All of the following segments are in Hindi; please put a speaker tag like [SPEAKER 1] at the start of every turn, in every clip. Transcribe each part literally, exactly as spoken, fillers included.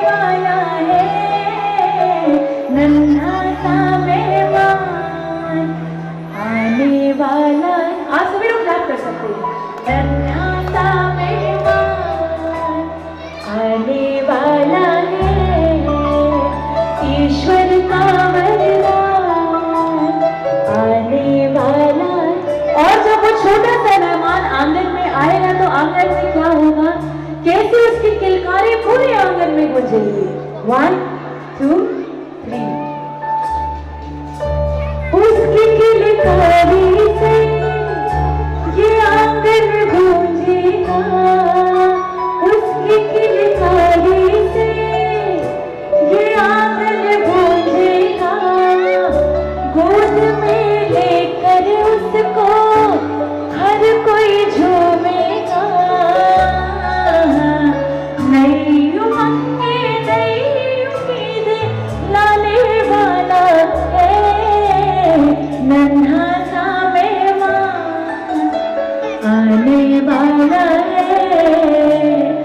[SPEAKER 1] वाला है नन्हा सा मेहमान आने वाला। आप सभी लोग क्लैप कर सकते हैं। नन्हा सा मेहमान आने वाला है ईश्वर का वरदान आने वाला। और जब वो छोटा सा मेहमान आंगन में आएगा तो आंगन में क्या होगा, कैसे उसकी किलकारी पूरे आंगन में गुंजेगी। One two three. उसकी किलकारी से ये आंगन गूंजेगा, उसकी किलकारी से ये आंगन गूंजेगा। गोद में लेकर उसको हर कोई झूमेगा। नई उमंगे नई उम्मीदें लाने वाला है नन्हा सा मेहमान आने वाला है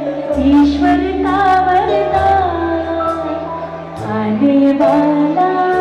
[SPEAKER 1] ईश्वर का वरदान आने वाला